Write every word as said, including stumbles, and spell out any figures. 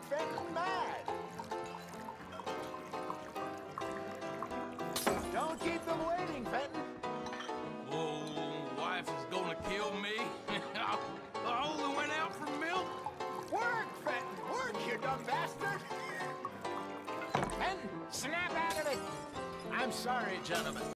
Fenton mad. Don't keep them waiting, Fenton. Oh, wife is gonna kill me. I only went out for milk. Work, Fenton, work, you dumb bastard. Fenton, snap out of it. I'm sorry, gentlemen.